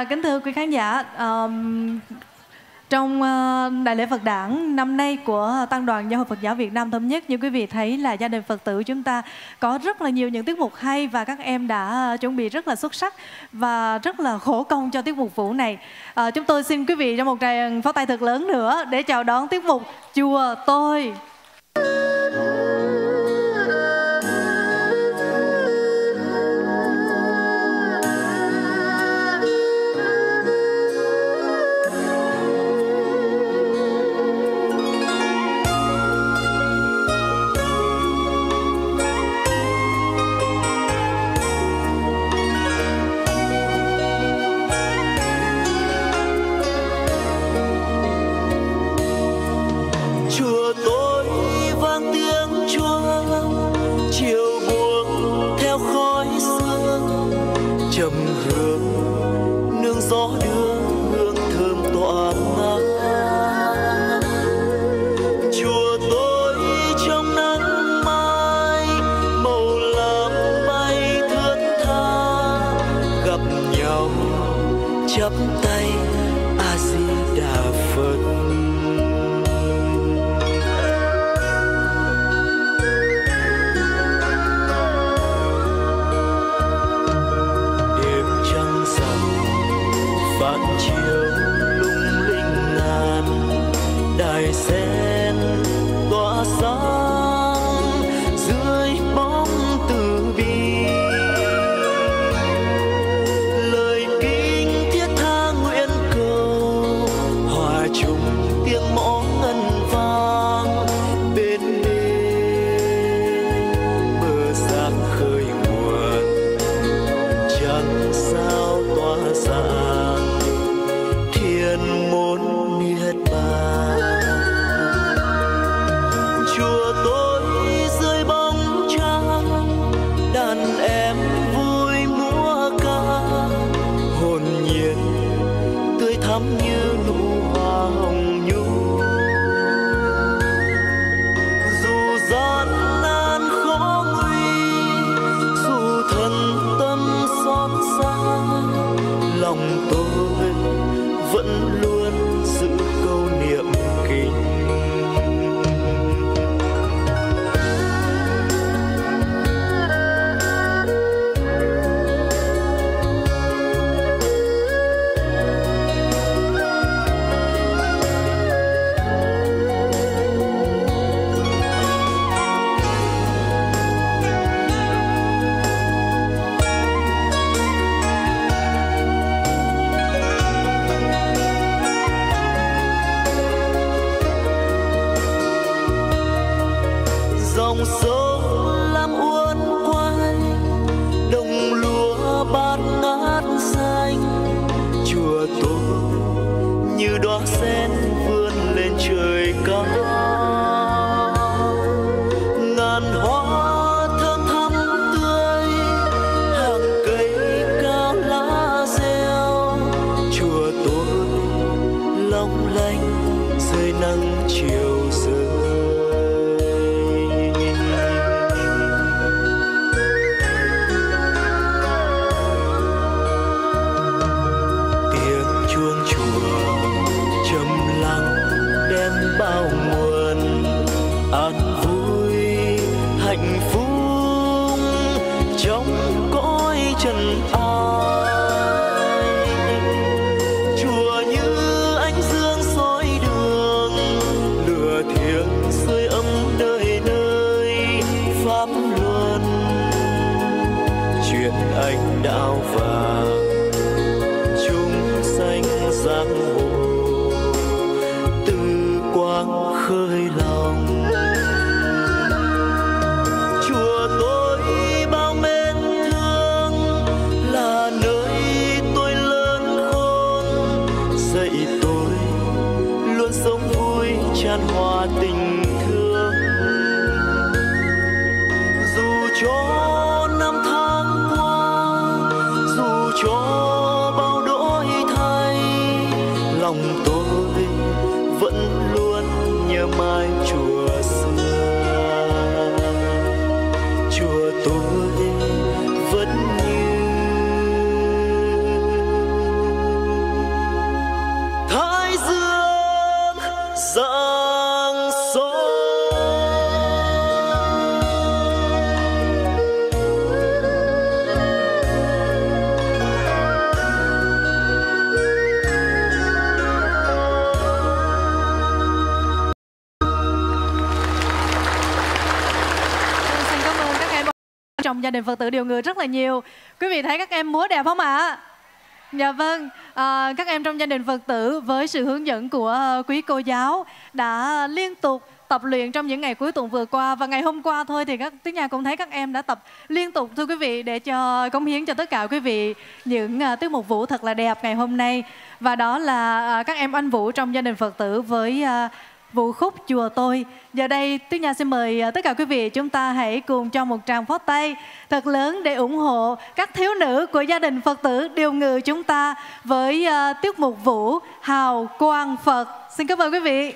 kính thưa quý khán giả, trong Đại lễ Phật đản năm nay của Tăng đoàn Giáo hội Phật giáo Việt Nam Thống nhất, như quý vị thấy là gia đình Phật tử chúng ta có rất là nhiều những tiết mục hay và các em đã chuẩn bị rất là xuất sắc và rất là khổ công cho tiết mục vũ này. Chúng tôi xin quý vị cho một tràng pháo tay thật lớn nữa để chào đón tiết mục Chùa Tôi. trong gia đình Phật tử Điều Ngự rất là nhiều. Quý vị thấy các em múa đẹp không ạ? Dạ vâng, các em trong gia đình Phật tử với sự hướng dẫn của quý cô giáo đã liên tục tập luyện trong những ngày cuối tuần vừa qua. Và ngày hôm qua thôi thì các Tuyết Nha cũng thấy các em đã tập liên tục thưa quý vị, để cho cống hiến cho tất cả quý vị những tiết mục vũ thật là đẹp ngày hôm nay. Và đó là các em anh vũ trong gia đình Phật tử với vũ khúc Chùa Tôi. Giờ đây Tuyết Nha xin mời tất cả quý vị chúng ta hãy cùng cho một tràng pháo tay thật lớn để ủng hộ các thiếu nữ của gia đình Phật tử Điều Ngự chúng ta với tiết mục vũ Hào Quang Phật. Xin cảm ơn quý vị.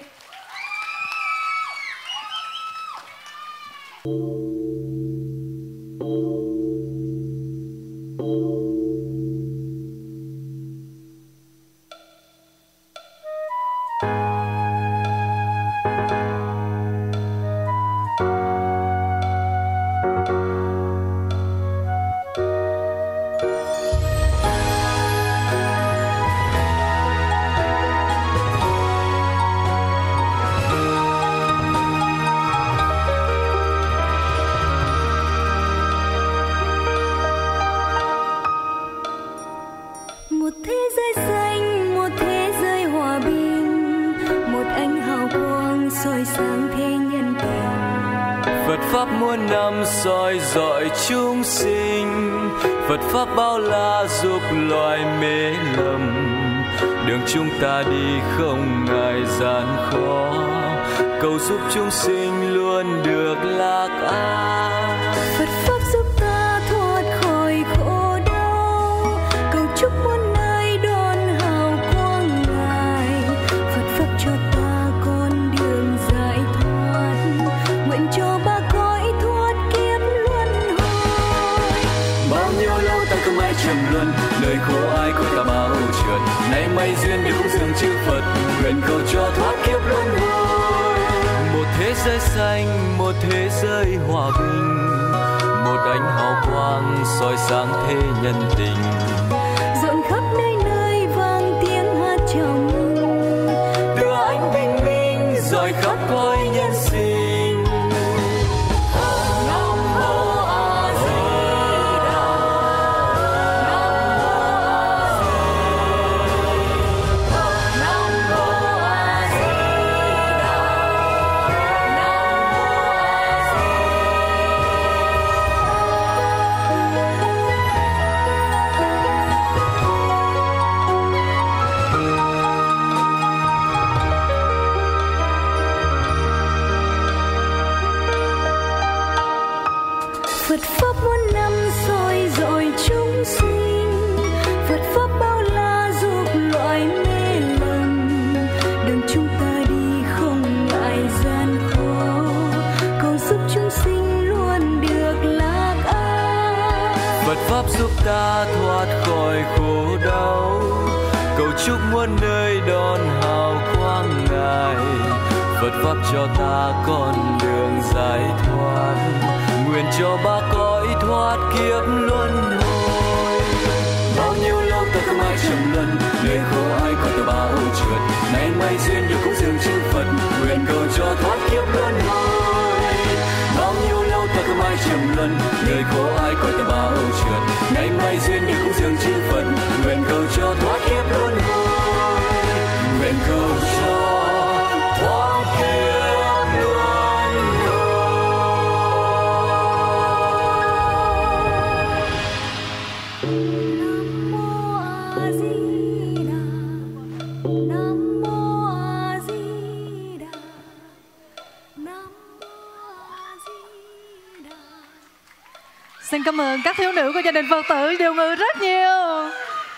Pháp muôn năm soi dọi chúng sinh, Phật Pháp bao la giúp loài mê lầm. Đường chúng ta đi không ngại gian khó, cầu giúp chúng sinh luôn được lạc an. Phật Pháp giúp ta thoát khỏi khổ đau, cầu chúc muôn nơi đón hào quang Ngài. Phật Pháp cho ta con đường giải thoát, nguyện cho ba trầm luân đời khổ ai coi ta bao trượt, nay may duyên để cũng dường chư Phật, nguyện cầu cho thoát kiếp luân hồi. Một thế giới xanh, một thế giới hòa bình, một ánh hào quang soi sáng thế nhân tình, rộn khắp nơi nơi vang tiếng hát chào mừng, đưa ánh bình minh rọi khắp cõi nhân sinh. Phật Pháp muôn năm soi dọi chúng sinh, Phật Pháp bao la giúp loài mê lầm. Đường chúng ta đi không ngại gian khó, cầu giúp chúng sinh luôn được lạc an. Phật Pháp giúp ta thoát khỏi khổ đau, cầu chúc muôn nơi đón hào quang Ngài. Phật Pháp cho ta con đường giải thoát, nguyện cho ba cõi thoát kiếp luân hồi. Bao nhiêu lâu ta không ai trầm luân, đời khổ ai coi ta bao trượt, nay may duyên được cũng dường chư Phật, nguyện cầu cho thoát kiếp luân hồi. Bao nhiêu lâu ta không ai trầm luân, đời khổ ai coi ta bao trượt, nay may duyên được cũng dường chư Phật, nguyện cầu cho thoát kiếp luân hồi. Nguyện cầu cho thoát kiếp. Xin cảm ơn các thiếu nữ của gia đình Phật tử Điều Ngự rất nhiều.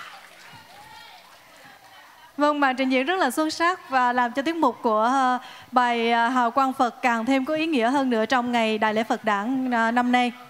Vâng, màn trình diễn rất là xuất sắc và làm cho tiết mục của bài Hào Quang Phật càng thêm có ý nghĩa hơn nữa trong ngày Đại lễ Phật đản năm nay.